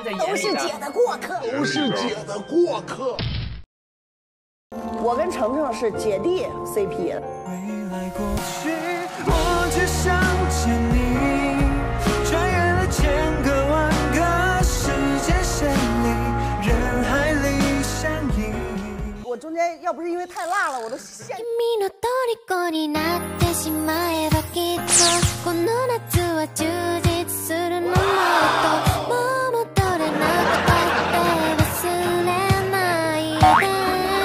在眼里的。 都是姐的过客， 都是姐的过客。 我跟程程是姐弟 CP。 未来过去，我只想见你，穿越了千个万个时间线里，人海里相依。 我中间要不是因为太辣了，我都陷。 君の虜になってしまえばきっとこの夏は充実するのもっともう戻れなくたって忘れないで。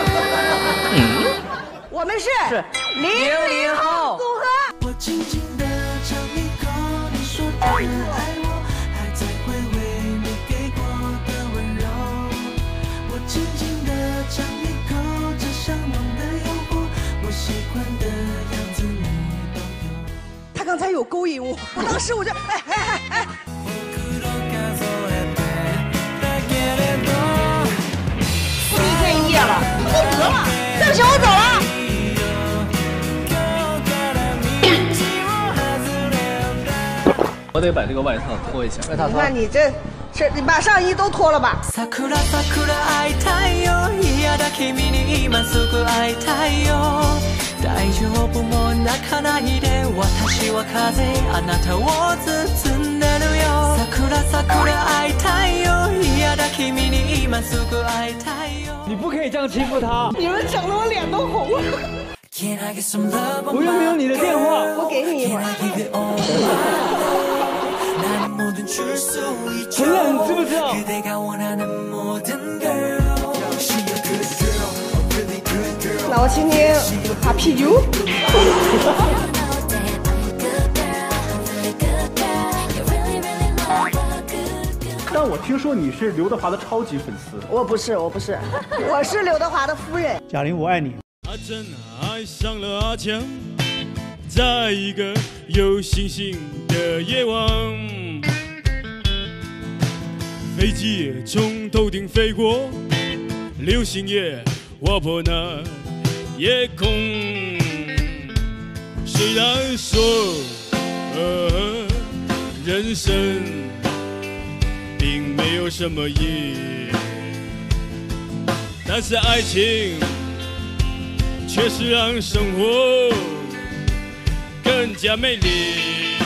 我们是00后组合。 我轻轻地尝一口你说的爱我，还在回味你给过的温柔。我轻轻地尝一口这向往的诱惑，我喜欢的样子你都有。 他刚才有勾引我，我当时我就哎。4天1夜了，都得了，对不起，我走了。 我得把这个外套脱一下。外套脱。 你看你这，你把上衣都脱了吧。 桜会いたいよ、嫌だ君に今すぐ会いたいよ。大丈夫もう泣かないで、私は風、あなたを包んでるよ。桜会いたいよ、嫌だ君に今すぐ会いたいよ。 你不可以这样欺负他。 你们整得我脸都红了。 我又没有你的电话。 我给你一会儿。 陈亮，你知不知道？ 那我请你喝啤酒。 但我听说你是刘德华的超级粉丝。 我不是，我是刘德华的夫人。 贾玲，我爱你。 他真爱上了阿强，在一个有星星的夜晚，飞机也从头顶飞过，流星也划破那夜空。虽然说，人生并没有什么意义，但是爱情却是让生活更加美丽。